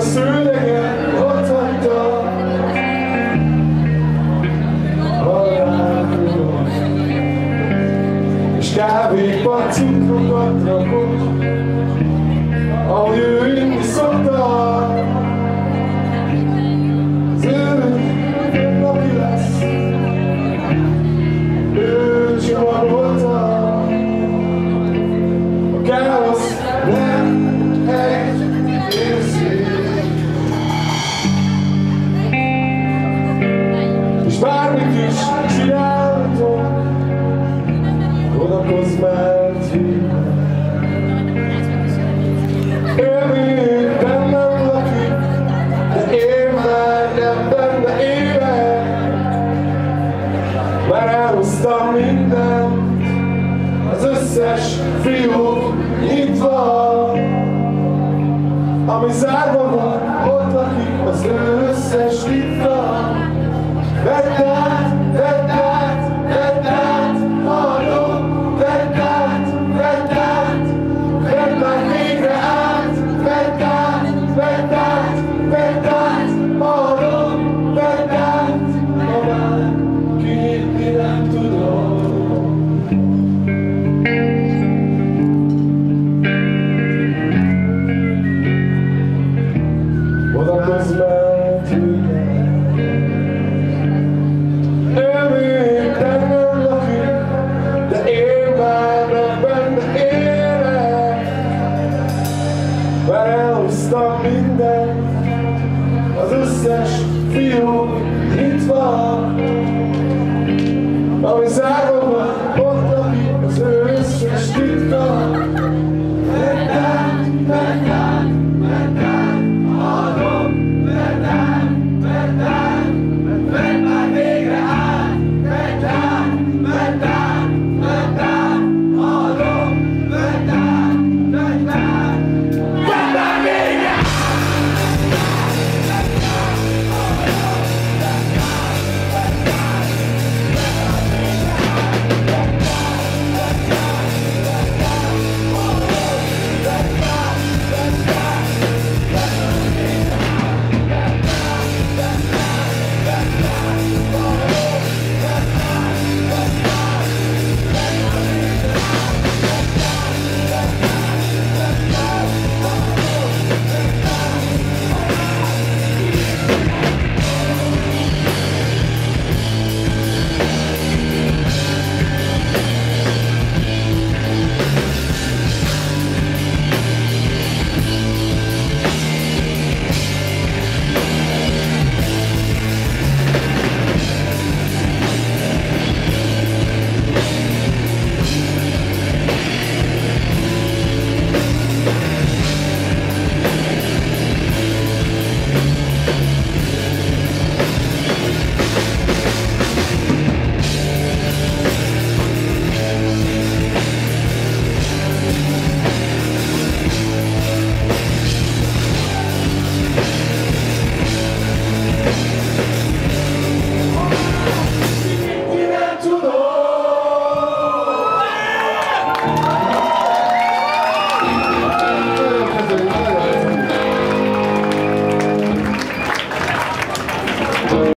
szőlegen ott hagyta a rákról, és kávéban cukrokat rakott, ahogy ő inni szokta. Az ő napi lesz, ő csivarolta. A káosz nem egy érzék, és bármit is csinálhatok, odakozz már tőle. Ő még bennem lakik, de én már nem benne élek. Már elhoztam mindent, az összes fiú nyitva, ami zárva van, ott lakik az összes titka. Vedd át, vedd át, vedd át, hallom, vedd át, vedd át, vedd már végre át, vedd át, vedd át, vedd át, hallom, vedd át, ma már kinyitni nem tudom. Odakozz már tőle. Ő még bennem lakik, de én már nem benne élek. Már elhoztam mindent, az összes fiú nyitva, ami zárva van,